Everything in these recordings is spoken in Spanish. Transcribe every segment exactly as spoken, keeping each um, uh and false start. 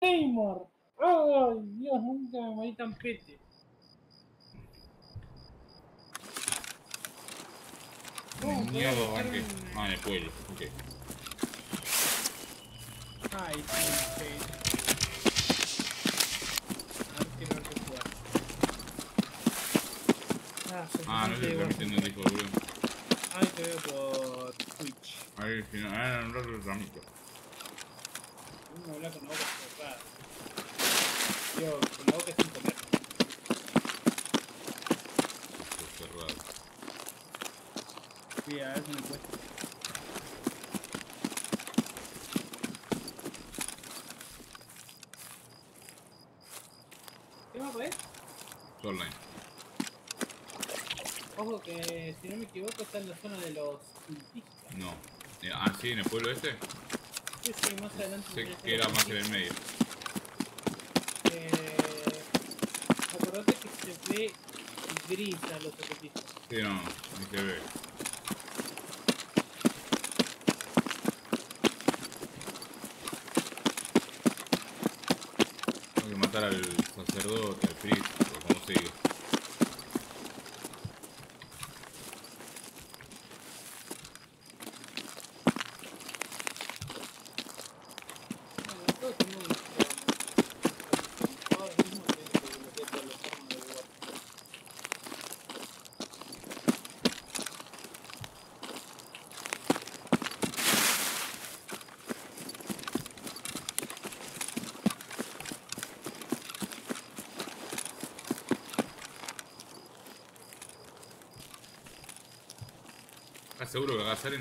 Seymour. Ay, Dios, nunca me morí tan pete. ¿Cómo podés Mierda, dejar arranque. un... Ah, en el pueblo, ok. Ay, sí, a ver, quiero ver qué jugar. Ah, Ah, no suficiente sé si de transmitiendo en Washington. Discord, boludo. Ay, te veo por Twitch. A ver si no. Ah, no, no lo transmito. Uno habla con la boca cerrada. Digo, con la boca sin comer. Esto cerrado. Sí, a ver si me cuesta. ¿Qué mapa es? Online. Ojo que, si no me equivoco, está en la zona de los cultistas. No. Eh, Ah, sí, en el pueblo este. Sí, sí, más adelante Sé tenés a que los era más en el cultistas. medio. Eh, acordate que se ve gris a los cultistas. Sí, no, ni se ve. Tengo que matar al sacerdote, al priest, o como se diga. Bueno, todos tenemos nuestro... Ahora mismo tengo que desbloquear todas las armas de War. ¿Estás seguro que acá salen?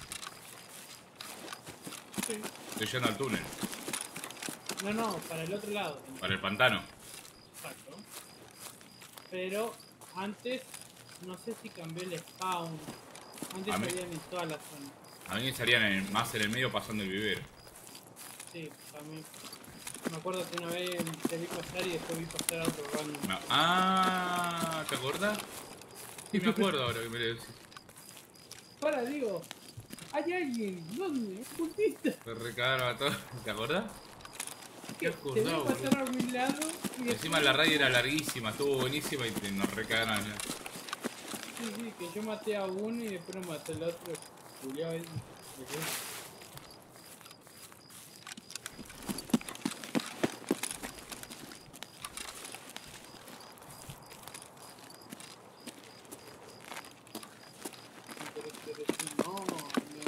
Sí. Estoy yendo al túnel. No, no, para el otro lado. Para el pantano. Exacto. Pero antes, no sé si cambié el spawn. Antes A mí, salían en toda la zona. a mí me salían en- más en el medio pasando el vivero. Sí, también. Me acuerdo que una vez te vi pasar y después vi pasar a otro random. Me- Ah, ¿te acordás? Sí, me acuerdo ahora que me lo decís. Para, digo, hay alguien, ¿dónde? Un cultista. Se recagaron a todos. ¿Te acordás? ¿Qué Que te veo acordado, boludo? pasar a mi lado y después... Encima la radio era larguísima, estuvo buenísima y te- nos recagaron. Sí, sí, que yo maté a uno y después lo maté al otro. Julián, ahí. No, no.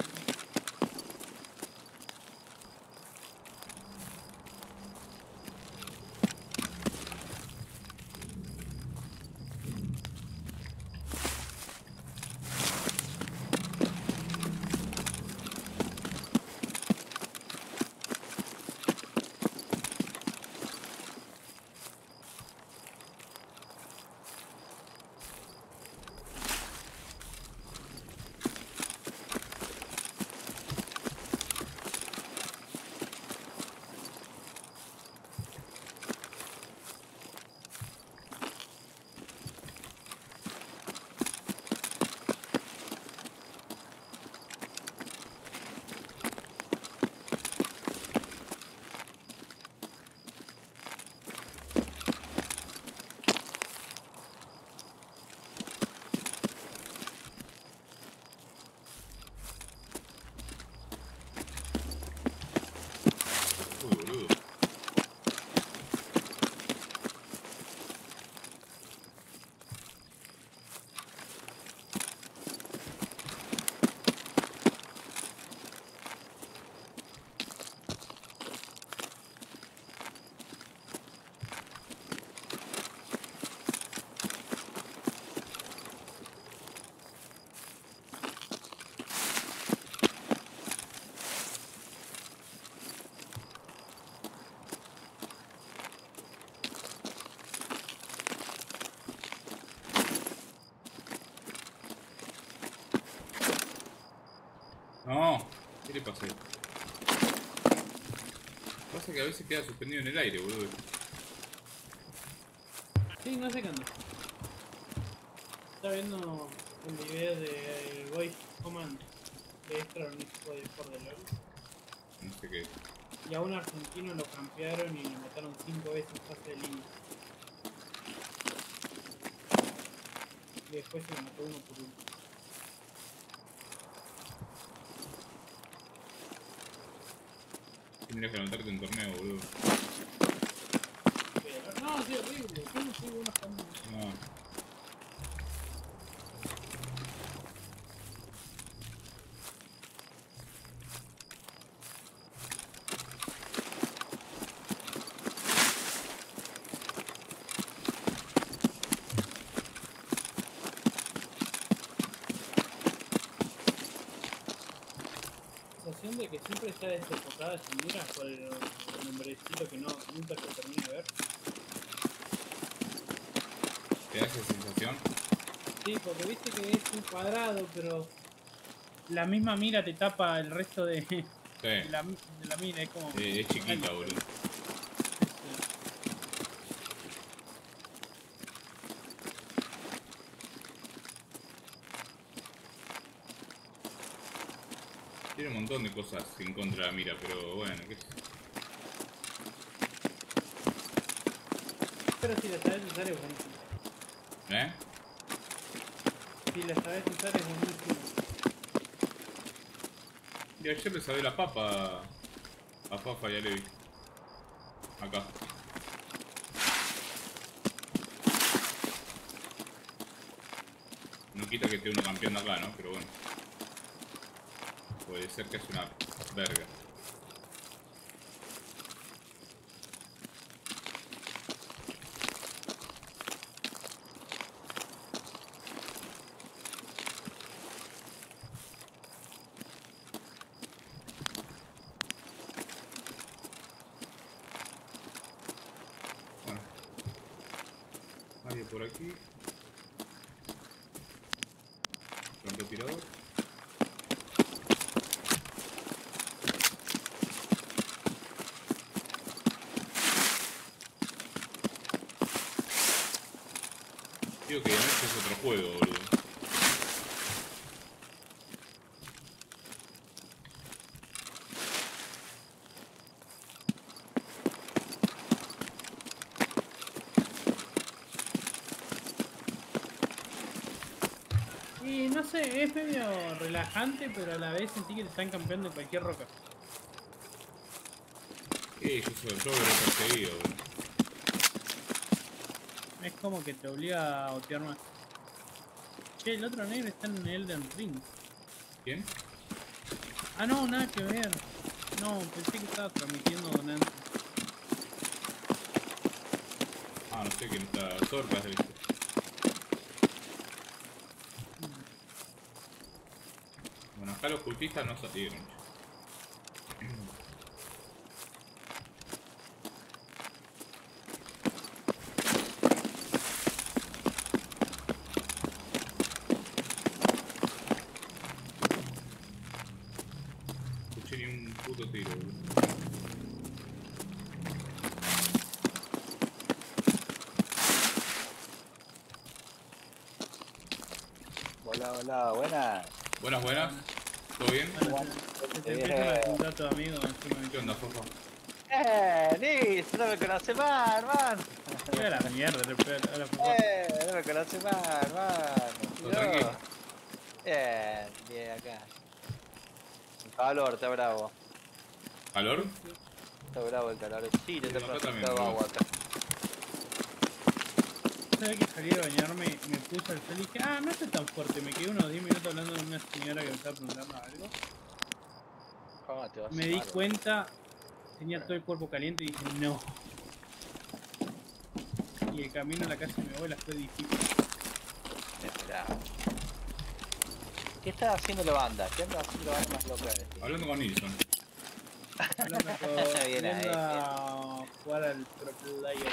Uy, boludo. No, ¿qué le pasó? Pasa que a veces queda suspendido en el aire, boludo. Sí, no sé qué anda. Estaba viendo un video de Voice Command de Extra Unix por de LOL. No sé qué. Y a un argentino lo campearon y lo mataron cinco veces en fase de línea. Y después se lo mató uno por uno. Tendrías que anotarte en torneo, boludo. Pero, no, sí, horrible. Yo no soy bueno jugando. No. De que siempre está desenfocada esa mira por el, el nombrecito que no, nunca se termina de ver. ¿Te da esa sensación? Sí, porque viste que es un cuadrado, pero la misma mira te tapa el resto de, Sí. de, la, de la mira, es como... Eh, es chiquita, boludo. Tiene un montón de cosas en contra de la mira, pero bueno, qué sé. Pero si la sabes usar es buenísimo. ¿Eh? Si la sabes usar es buenísimo. Y ayer le sabé la papa a Fafa y a Levi. Acá. No quita que esté uno campeón de acá, ¿no? Pero bueno. Puede ser que es una verga. Bueno. Nadie por aquí. Francotirador. Digo que este es otro juego, boludo. Y no sé, es medio relajante, pero a la vez sentí que te están campeando en cualquier roca. Eh, yo soy yo lo he perseguido, boludo. Es como que te obliga a otear más. Che, el otro negro está en Elden Ring. ¿Quién? Ah, no, nada que ver. No, pensé que estaba transmitiendo Donante. Ah, no sé quién está. Zorcas, ¿viste? Bueno, acá los cultistas no salieron. Escuché ni un puto tiro, boludo. Hola, hola, buenas. Buenas, buenas. ¿Todo bien? Bueno, se te empiezan a juntar tus amigos encima. ¿Qué onda, Fafa? Eh, Nis, no me conoce más, hermano. Mira la mierda, le pega a la foto. Eh, no me conoce más, hermano. ¿Todo tranquilo? Bien, bien acá. El calor, está bravo. ¿Calor? Está bravo el calor. Sí, le Sí, está acá también, todo boludo. agua acá. ¿Sabes que salí a bañarme y me puse al sol y dije, ah, no estoy tan fuerte? Me quedé unos diez minutos hablando con una señora que me estaba preguntando algo. ¿Cómo te vas Me a di amar, cuenta, tenía todo el cuerpo caliente y dije, no. Y el camino a la casa de mi abuela fue difícil. Esperá. ¿Qué está haciendo la banda? ¿Qué anda haciendo la banda más loca este? Hablando con Nilsson. Hablando con, Bien ahí, yendo a jugar al Pro Player.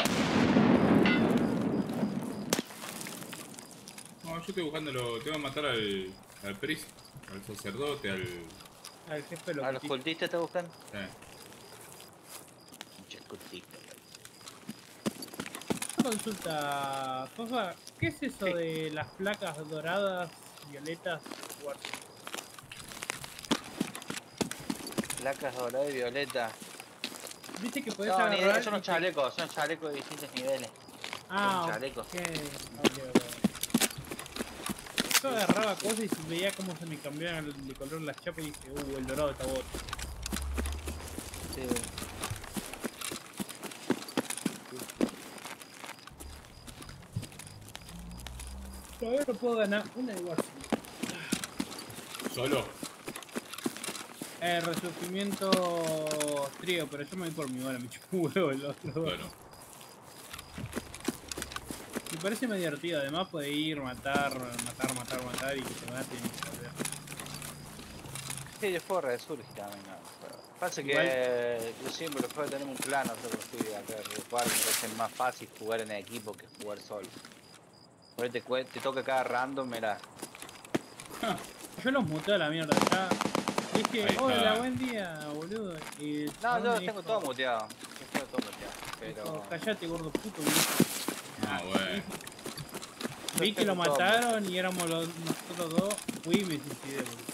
No, yo estoy buscándolo. Tengo que matar al, al priest, al sacerdote, al. Al jefe de ¿A los los cultistas te buscan? Eh, Muchos cultistas. Consulta, Fofa, ¿qué es eso Sí. de las placas doradas, violetas, Warzone? Placas doradas y violeta. Viste que podés No, ni agarrar. son y unos te- chalecos, son chalecos de distintos niveles. Ah, son chalecos. ok. Ok, ok. Yo agarraba cosas y veía cómo se me cambiaban el- de color las chapas y dije, uh, el dorado está bueno. Sí. Todavía no puedo ganar una de Warzone. Solo. Eh, resurgimiento trío, pero yo me voy por mi bola, me chupo un huevo el otro. Bueno. Me parece muy divertido, además puede ir, matar, matar, matar, matar y que te maten y perder. Sí, yo juego Resurgi también, no. Pero pasa Igual- que yo siempre lo juego tener un clan, no sé por qué estoy acá de jugar, entonces es más fácil jugar en equipo que jugar solo. Por ahí te, cue- te toca cada random, mira. Yo los muteo a la mierda, ya dije, Ahí está. hola, buen día, boludo. Y No, yo me los tengo dijo- todo muteado. Yo tengo todo muteado. Pero. dijo, callate, gordo puto, me dijo. Ah, bueno. Vi que lo tengo todo mataron y éramos los, nosotros dos, fui y me suicidé, boludo.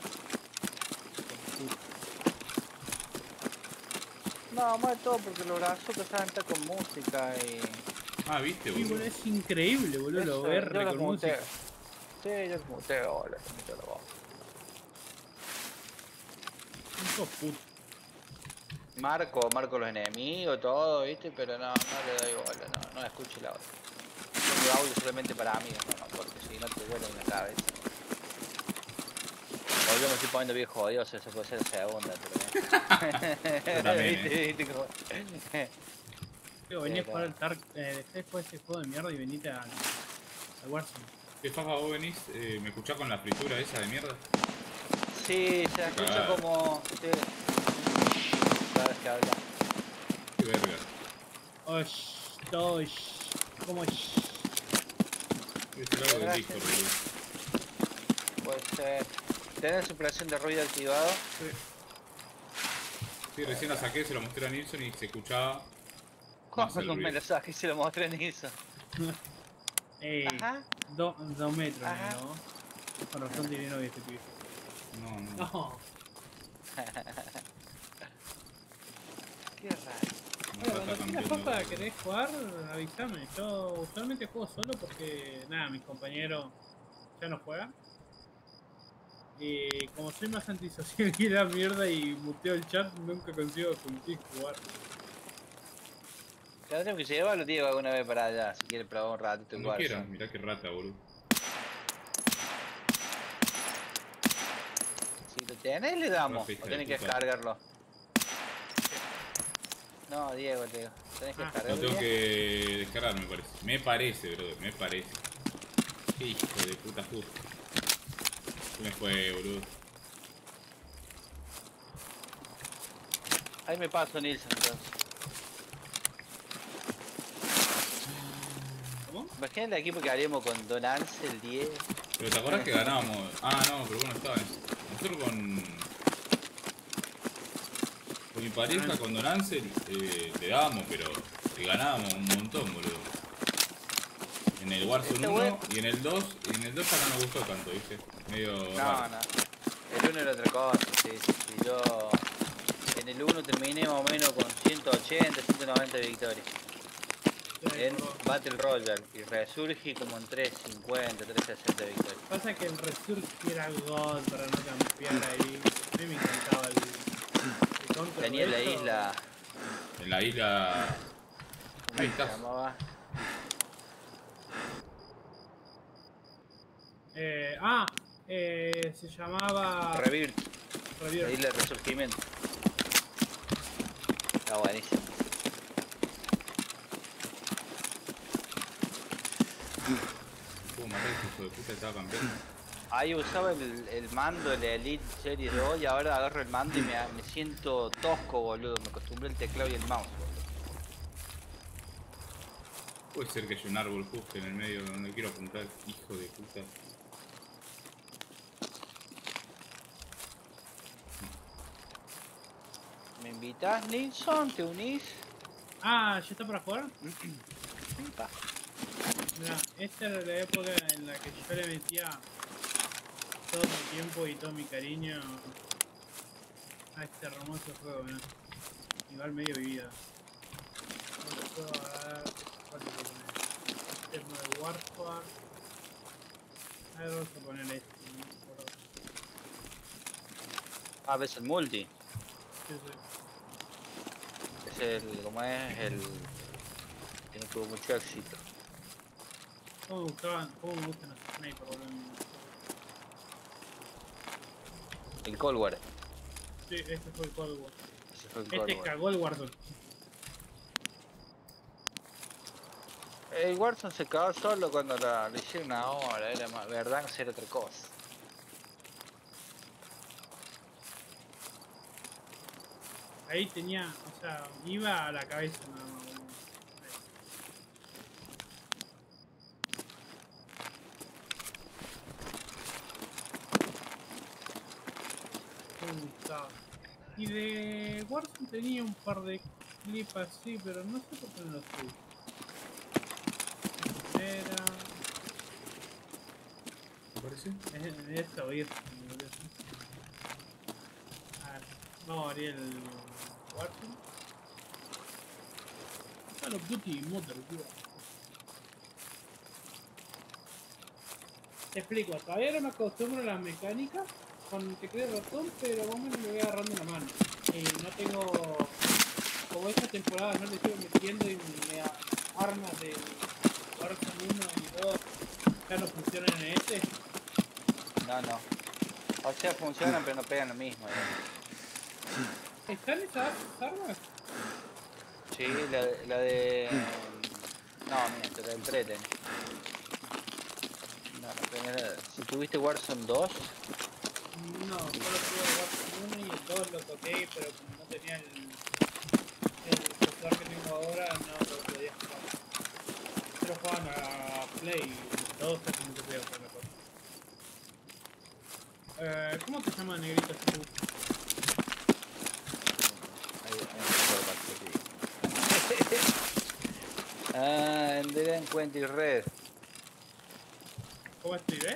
No, más de todo porque los brazos que saben estar con música y. Ah, viste, Sí, boludo, boludo. es increíble, boludo, Eso, lo yo R los con música. muteo. Sí, yo los muteo, hola, los muteo los dos. Hijo puto. Marco, marco los enemigos, todo, viste, pero no, no le doy bola, no, no escucho el audio. Pongo audio solamente para amigos, no, porque si no te vuela en la cabeza. Hoy yo me estoy poniendo viejo odioso, eso puede ser segunda, pero Yo también, ¿viste? ¿Viste cómo? Tío, venía a Pero- jugar al Tark, eh, dejé después ese juego de mierda y venite al, al Warzone. ¿Qué Fafa, vos venís? Eh, ¿Me escuchás con la fritura esa de mierda? Sí, se escucha Ah. como... Sí. Cada vez que habla. Qué verga. Osh, tosh, como sh. Debe ser algo del Discord, boludo. Puede ser... ¿Tenés supresión de ruido activado? Sí, recién la saqué, se lo mostré a Nilsson y se escuchaba más el ¿Cómo me ruido. lo saqué y se lo mostré en eso? Ey, Ajá. do, dos metros, Ajá. ¿no? Con razón tiene novia este pibe. No, no. No. Qué raro. No Bueno, está cuando tan quieras, bien, papá, no. querés jugar, avísame. Yo usualmente juego solo porque, nada, mis compañeros ya no juegan. Y como soy más antisocial que la mierda y muteo el chat, nunca consigo con quién jugar. Lo tengo que llevar, lo digo alguna vez para allá, si quiere probar un ratito el Cuando Warzone. quieran, mirá qué rata, boludo. Si lo tenés, le damos, Rafa, hija o de tenés que puta. descargarlo. No, Diego, te digo. Tenés que Ah, Lo descargarlo. tengo bien. que descargar, me parece. Me parece, brother, me parece. Qué hijo de puta justo. Se me fue, boludo. Ahí me paso, Nilsson, entonces. ¿Cómo? Imagínate el equipo que haríamos con Don Ansel, diez. Pero te acordás que ganábamos. Ah, no, pero bueno, estaba. Nosotros con. Con mi pareja, con Don Ansel, eh, le dábamos, pero le ganábamos un montón, boludo. En el Warzone Este uno web- y en el dos, y en el dos ya no nos gustó tanto, ¿viste? Medio No, raro. no. El uno era otra cosa, sí, sí, sí. Yo en el uno terminé más o menos con ciento ochenta, ciento noventa victorias. En Battle Royale y Resurgi como en trescientos cincuenta, trescientos sesenta victorias. Pasa que el Resurge era God para no campear ahí. A mí me encantaba el, el counter. Tenía la de eso. isla, En la isla. ¿cómo Ahí se está. llamaba? Eh, ah, eh, se llamaba. Rebirth, la Rebirth. isla de resurgimiento. Está buenísimo. ¿Cómo matar a ese hijo de puta? Estaba campeando. Ahí usaba el, el mando de la Elite Series dos y ahora agarro el mando y me, me siento tosco, boludo. Me acostumbré al teclado y el mouse, boludo. Puede ser que haya un árbol justo en el medio donde quiero apuntar, hijo de puta. ¿Me invitas, Nilsson? ¿Te unís? Ah, ¿ya está para jugar? Pa. Mirá, esta era la época en la que yo le metía todo mi tiempo y todo mi cariño a este hermoso juego, ¿no? Igual medio vida. Vamos a ver. ¿Cuál te puedo poner? Tema de Warfare. A ver, vamos a poner este. ¿No? Por- Ah, ves el multi. Sí, sí. Es el, como es, el que no tuvo mucho éxito. ¿Cómo me gustaban? ¿Cómo me gustan los snipers, boludo? El Cold War. Sí, este fue el Cold War. Ese fue el Cold Este War. cagó el Warzone. El Warzone se cagó solo cuando la, le hicieron una hora, era más verdad que hacer otra cosa. Ahí tenía, o sea, iba a la cabeza nada más, boludo. Ahí. Me gustaba. Y de Warzone tenía un par de clips así, pero no sé por qué no los subí. Era... ¿Te parece? Es esto, oír. A ver, vamos a abrir el Warzone. Call of Duty Modern Warfare. Te explico, todavía no me acostumbro a las mecánicas con teclado y ratón, pero más o menos me voy agarrando la mano. Y no tengo... Como esta temporada no le estoy metiendo y me armas de Warzone uno y dos ya no funcionan en este. No, no. O sea, funcionan pero no pegan lo mismo. ¿Eh? ¿Están esas armas? Sí, la, la de... No, mientras, la del Treten. No, la primera... Si tuviste Warzone dos, No, solo tuve el Warzone uno y el dos lo toqué, pero como no tenía el, el procesador que tengo ahora, no lo podía jugar. Pero jugaban a Play, el dos casi no te podía jugar mejor. Eh, ¿Cómo te llama negrito si tú? ahí, ahí ah, en Delinquent y Red. ¿Cómo escribes?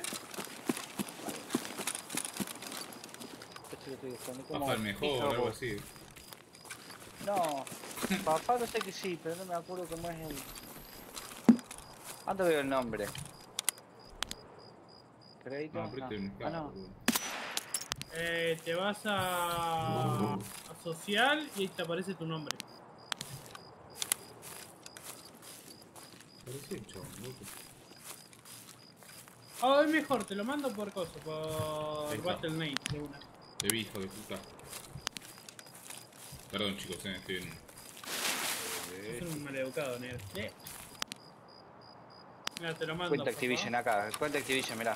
Esto lo estoy buscando como Baja el mejor o Pijabo. algo así. No, papá no sé que sí, pero no me acuerdo cómo es el... ¿Dónde veo el nombre? ¿Crédito? No, pero este No. me Ah, cago, no. boludo. Eh, te vas a, a social y ahí te aparece tu nombre. Parece el chabón, loco. Oh, es mejor, te lo mando por coso, por Ahí está. Battle Night de una. Te vi, hijo de puta. Perdón, chicos, eh, estoy en... Es un maleducado, negro. Eh. Mira, te lo mando. Cuenta por Activision favor. acá, cuenta Activision, mirá.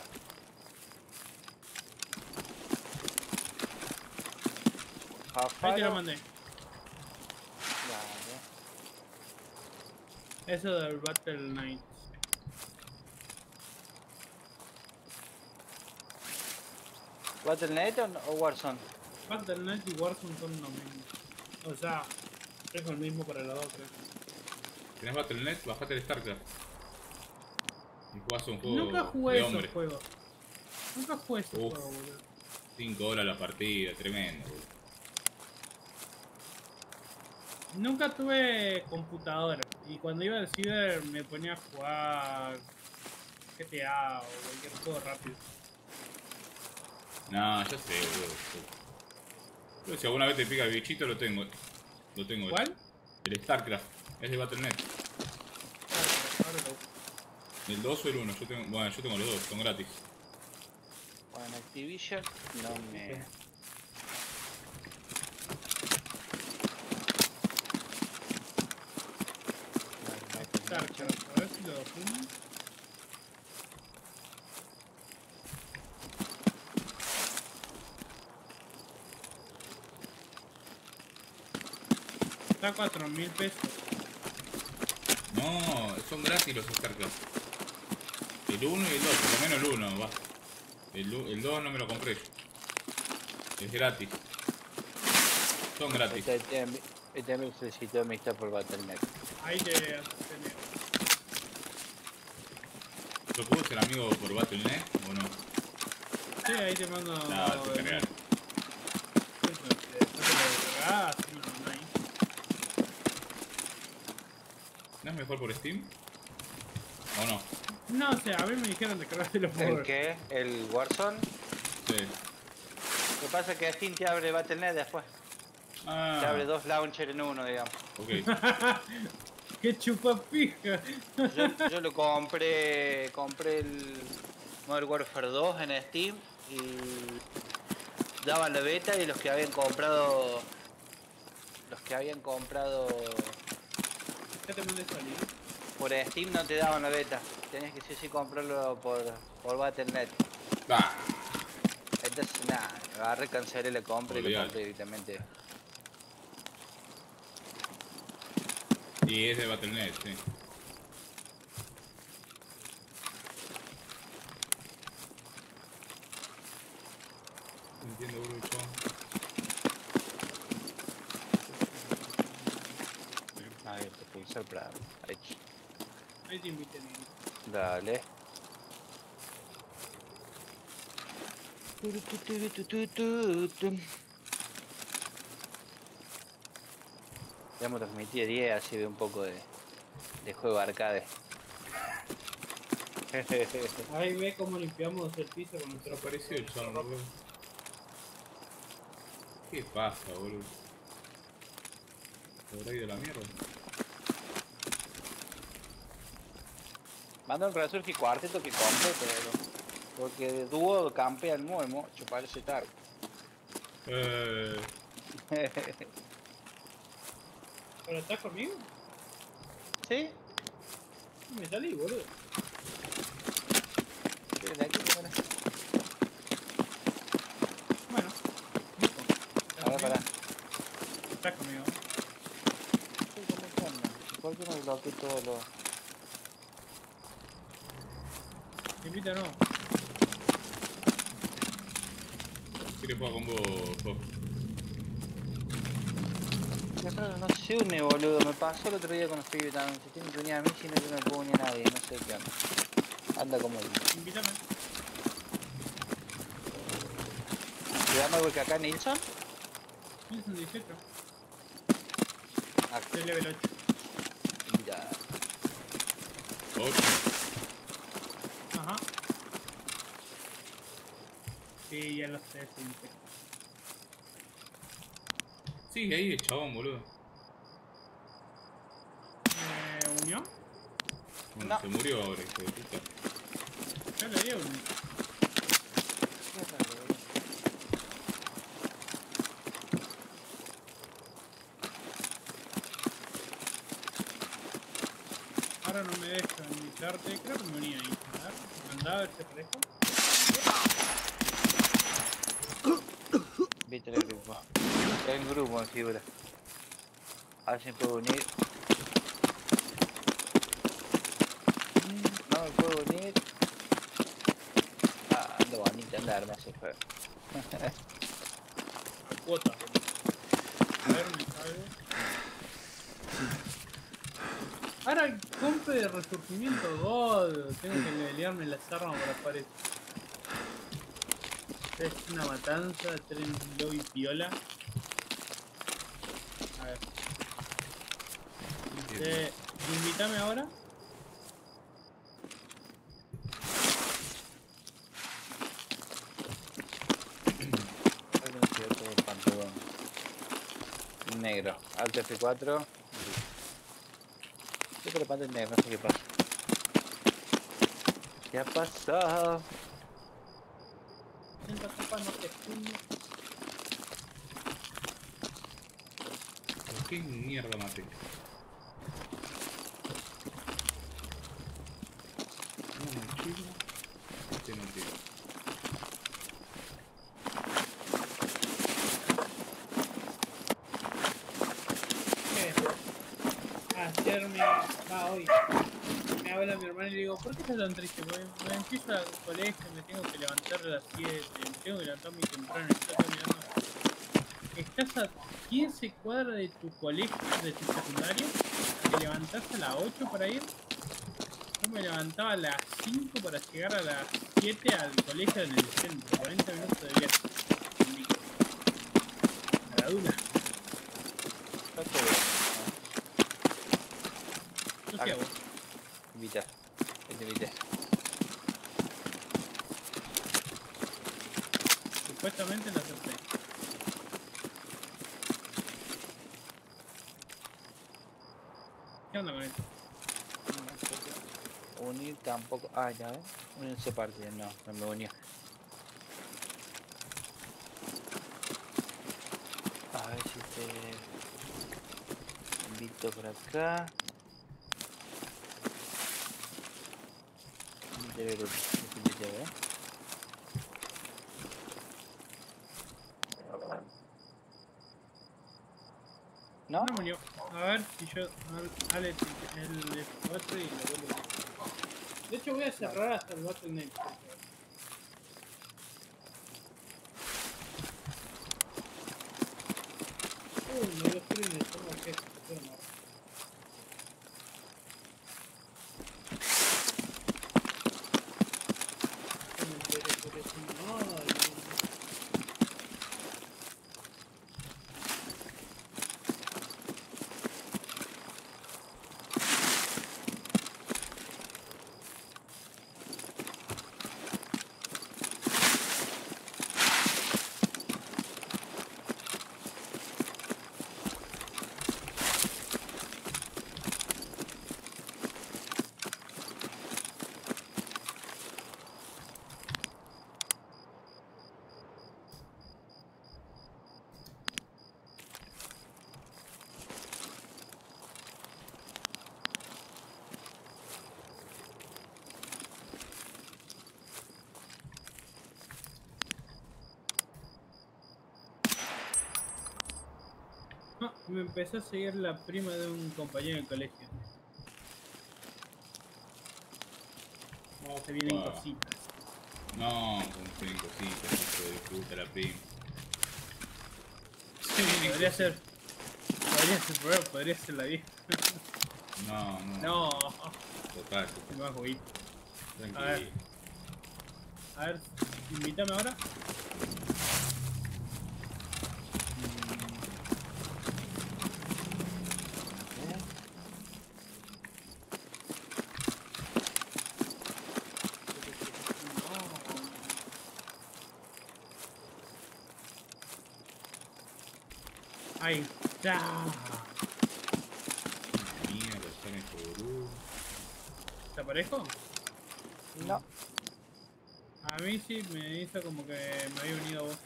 Ahí te Jafaro. lo mandé. Vale. Eso del Battle Night. ¿Battle punto net o, o Warzone? Battle Night y Warzone son lo mismo. O sea, es el mismo para los dos, creo. ¿Tenés Battle punto net? Bajate el StarCraft. Y jugás un juego Nunca jugué de esos hombre. juegos. Nunca jugué esos Uf. juegos, boludo. cinco horas la partida, tremendo, boludo. Nunca tuve computadora. Y cuando iba al ciber me ponía a jugar G T A o cualquier juego rápido. No, ya sé, boludo. Pero si alguna vez te pica el bichito, lo tengo. Lo tengo. ¿Cuál? El StarCraft. Es de Battle punto net. Ahora lo busco. ¿El dos o el uno? Yo tengo, bueno, yo tengo los dos, son gratis. Bueno, Activision no me... StarCraft, a ver si lo fumo. Está a cuatro mil pesos. No, son gratis los StarCraft. El uno y el dos, por lo menos el uno, va. El, u- el dos no me lo compré yo. Es gratis. Son gratis. Este, este, este me solicitó amistad por Battle punto net. Ahí te tenés. ¿Yo puedo ser amigo por Battle punto net o no? Sí, ahí te mando. No, te el- cargas. Eso, te- no te lo descargás, sí, no, no hay. ¿No es mejor por Steam? ¿O no? No sé, a mí me dijeron descargártelo por... ¿El qué? ¿El Warzone? Sí. Lo que pasa es que Steam te abre Battle punto net después. Ah, Te abre dos launchers en uno, digamos. ok. ¡Qué chupapija! Yo, yo lo compré, compré el Modern Warfare dos en Steam y daban la beta y los que habían comprado, los que habían comprado Ya te mandé salir. por Steam no te daban la beta. Tenías que sí o sí comprarlo por, por Battle punto net. Ah, Entonces nada, agarré, cancelé la compra y lo Olvidate. compré directamente. y es de Battle punto net, sí. No entiendo, brucho. Ahí te pulsar para. Ahí. Ahí te invité, amigo. Dale. Digamos los metí a diez, así de un poco de, de juego arcade. Ahí ve cómo limpiamos el piso con nuestro... Desapareció el chabón, boludo. ¿Qué pasa, boludo? ¿Por ahí de la mierda? Manda un Resurgi cuarteto que compré, pero. Porque de dúo campea el muemo, chuparse tarde. Eh... ¿Pero estás conmigo? ¿Sí? Me salí, boludo. ¿Quieres de aquí? Bueno, Bueno, listo. ¿Estás a ver, conmigo? pará. Estás conmigo. Sí, ¿cómo que anda? ¿Por qué no bloqueé todo lo...? Te invito no. ¿Quieres jugar con vos, Pop? No, no se une, boludo. Me pasó el otro día con los pibes también. Se tienen que unir a mí, si no yo no puedo unir a nadie. No sé qué onda. Anda como el... Invítame. ¿Se llama algo que acá Nilsson? Nilsson dieciocho. Ah, Estoy level ocho. mira. ¿ocho? Ajá. Sí, ya lo sé, sí. Sí, ahí el chabón, boludo. ¿Me unió? Bueno, No. se murió ahora, hijo de puta. Ya le di un... Qué raro, boludo. Ahora no me deja invitarte. Creo que me uní ahí. A ver, mandá a ver si aparezco. Viste el grupo. El grupo en figura. A ver si me puedo unir. No me puedo unir. Ah, ando bonita, anda arma ese juego. Cuota. A ver, me salgo. Ahora compre de resurgimiento God. Tengo que levelearme las armas para aparecer. Es una matanza, estar en un lobby piola. A ver. Eh, invítame ahora. Creo que me quedó todo el pantalón negro. Alt F cuatro. Yo creo que el negro, no sé qué pasa. ¿Qué ha pasado? Sienta copa, no te fumo. ¿Por qué mierda maté? Una mochila. Este no tiene. ¿Qué? Ayer me... Ah, hoy. Me habla mi hermano y le digo, ¿por qué estás tan triste? Porque me empiezo al colegio, me tengo que levantar a las siete, me tengo que levantar muy temprano, estoy mirando. Estás a quince cuadras de tu colegio, de tu secundario, te levantás a las ocho para ir. Yo me levantaba a las cinco para llegar a las siete al colegio en el centro, cuarenta minutos de viaje. A la duna. Está todo bien. Yo ¿Qué hago? Invita. Ahí te invité. Supuestamente lo acepté. ¿Qué onda con esto? Unir tampoco. Ah, ya ves. Unirse parte. No, no me unió. A ver si te invito por acá. Invité al grupo. Invité, ¿eh? ¿No? No me unió. A ver si yo. Ale, el F cuatro y lo vuelvo a. De hecho, voy a cerrar hasta el Battle Net. Uy, me dio frío en el estómago, que es pero no. No me enteré por eso, no. No, me empezó a seguir la prima de un compañero del colegio. Oh, se vienen Wow. cositas. No, como tienen cositas, hijo de puta la prima. Sí, podría ser. Podría ser prueba, podría ser la vieja. No, no. No, Total, me va a jugar. tranquilo. A ver. A ver, invítame ahora. Ahí está. Mierda, están estos boludos. ¿Te aparezco? No. A mí sí me hizo como que me había unido a vos.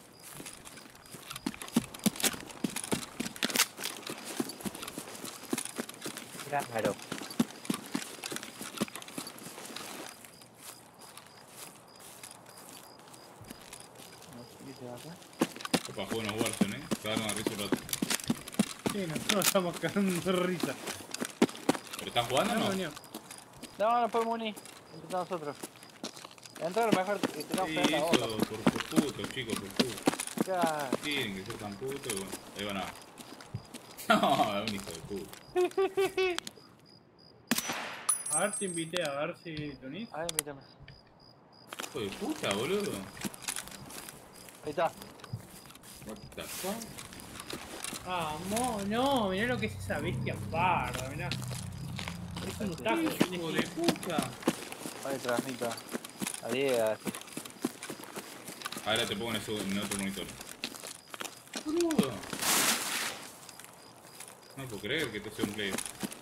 Claro. No sé qué se va acá. Opa, juego unos Warzone, eh. Cagaron a risa un rato. Sí, nosotros estamos cagando de risa. ¿Pero están jugando o No, no? no, No, no podemos unir. Entre nosotros. Entrar mejor que tenemos Sí, que ver la eso otra. por, por putos, chicos, por putos. Ya. Tienen que ser tan putos, bueno, ahí van a... No, es un hijo de puta. A ver, te invité, a ver si te unís. A ver, invítame. Hijo de puta, boludo. Ahí está. What the fuck? Ah, no, no, mirá lo que es esa bestia parda, mirá. Es un taco, Hijo de puta. Ahí transmito. A diez. Ahora te pongo en, eso, en otro monitor. Boludo. No puedo creer que te sea un player.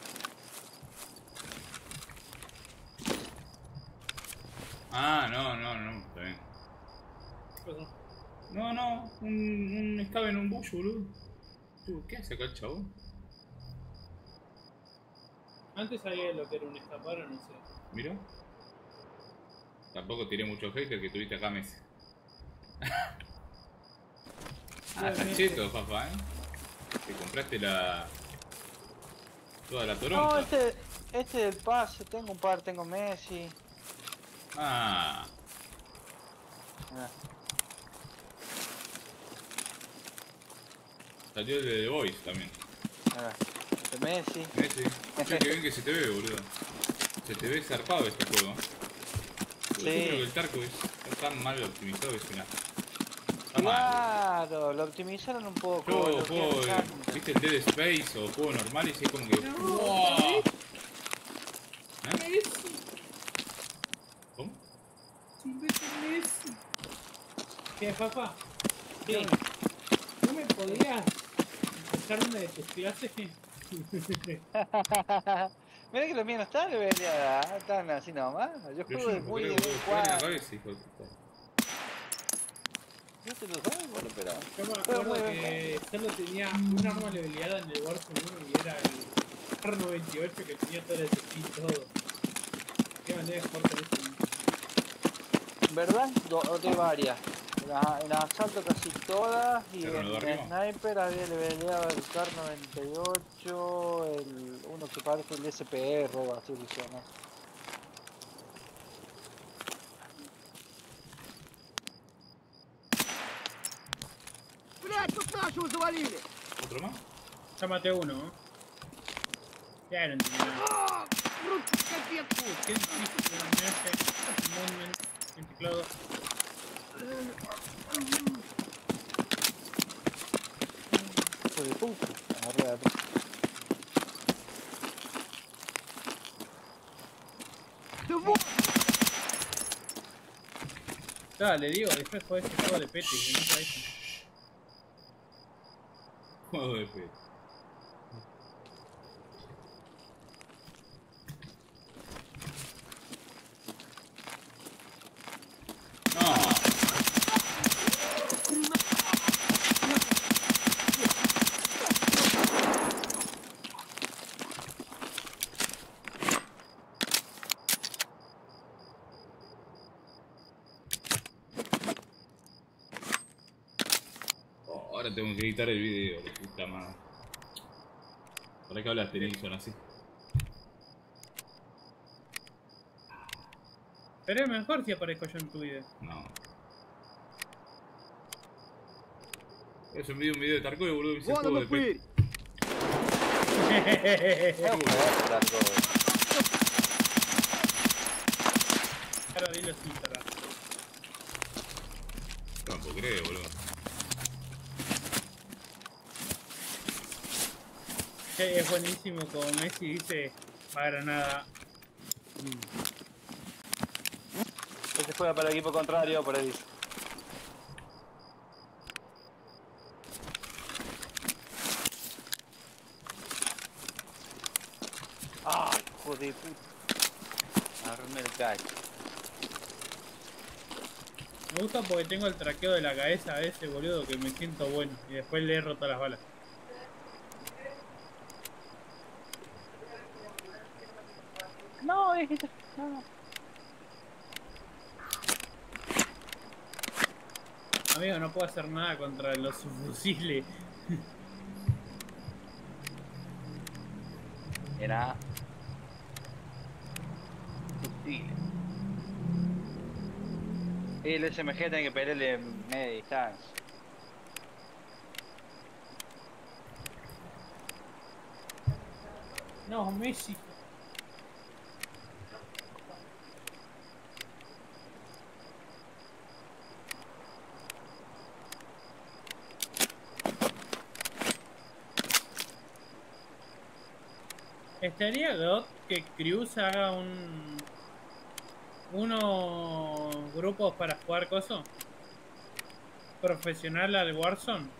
Ah, no, no, no, está bien. ¿Qué pasó? No, no, un, un escabe en un bush, boludo. Uh, ¿qué hace acá el chabón? Antes sabía lo que era un escapar o no sé. Mira. Tampoco tiré mucho hater que tuviste acá meses. Ah, está cheto, papá, eh. Te compraste la... toda la No, toronja. este, este del pase. Tengo un par, tengo Messi. Ah, Ah, salió el de The Voice también. ah, este Messi. Ese. Che, qué bien que se te ve, boludo. Se te ve zarpado este juego. Sí. Yo creo que el Tarco es, está tan mal optimizado que es una... Está mal. Claro, lo optimizaron un poco. Yo lo juego, que eh, encanta. viste el Dead Space o juego normal y sí es como que... ¡Wow! ¿Qué, papá? Sí. ¿No me podías empezar una de tus clases? Mira que los míos no están, debería, están así nomás. Yo Pero juego yo de no muy puedo de creer, vez en boludo. Pegale la cuando. cabeza, hijo de puta. No te lo sabes, bueno, pero. Yo me Juego acuerdo muy de vez en que solo tenía un arma leveleada en el Warzone uno y era el R noventa y ocho que tenía todo el S P y todo. Qué manera de jugar con eso. cuando. ¿Verdad? Do, de varias. En, a- en asalto casi todas y ¿Pero en, uno de en arriba? sniper había leveleado el K noventa y ocho, el uno que parece el S P R o así que se llama. Блядь, тут нашего завалили! ¿Otro más? Ya maté uno, ¿no? Ya no entendí nada. А, Крут, капец! Uh, qué difícil ponerse movement en teclado. Hijo de puta. Arriba de atrás. Ты вот! Claro, le digo, después juega ese juego de pete que no trae eso. Juego de fe. No. Oh, ahora tengo que editar el video, la puta madre. ¿Para qué hablaste, Nilsson, así? Pero es mejor si aparezco yo en tu video. No. Es un video, un video de Tarkov, boludo, dice Вон juego он, de pe... упырь! Es un juego largo. Ahora dilo sin cerrar. Tampoco creo, boludo. Che, es buenísimo como Messi dice a Granada. Este juega para el equipo contrario, por ahí dice. ¡Ay, hijo de puta! Agarrarme el cacho. Me gusta porque tengo el traqueo de la cabeza a ese boludo que me siento bueno y después le erro todas las balas. No, es que no. Amigo, no puedo hacer nada contra los subfusiles. Era sutil. El S M G tiene que pelearle en media distancia. No, Messi. Estaría God que Cruz haga un unos grupos para jugar coso profesional al Warzone.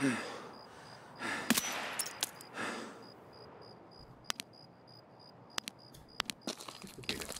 ¿Esto qué era?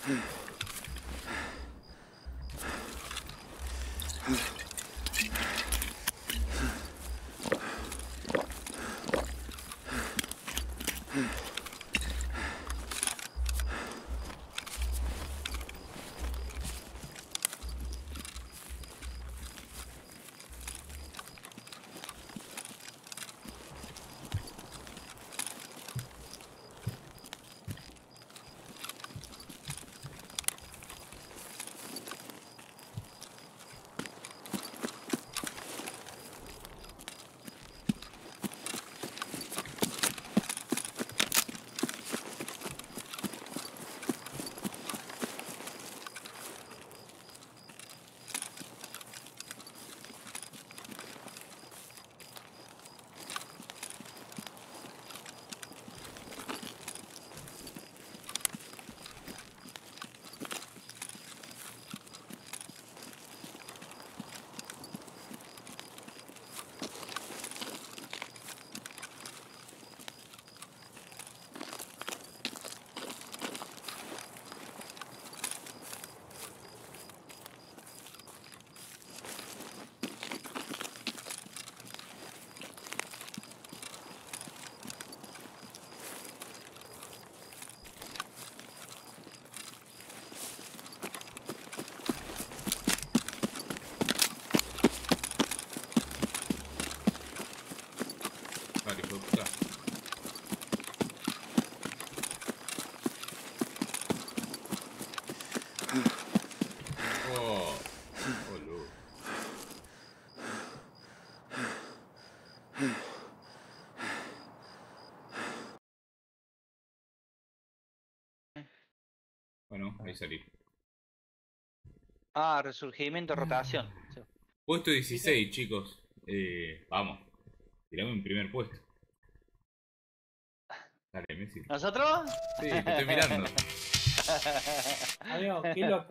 Vale, hijo de puta. Oh, boludo. Bueno, ahí salí. Ah, resurgimiento, rotación. Sí. Puesto dieciséis, chicos. Eh, vamos. Tirame un primer puesto. Dale, Messi. ¿Nosotros? Sí, te estoy mirando. Amigo, qué loco.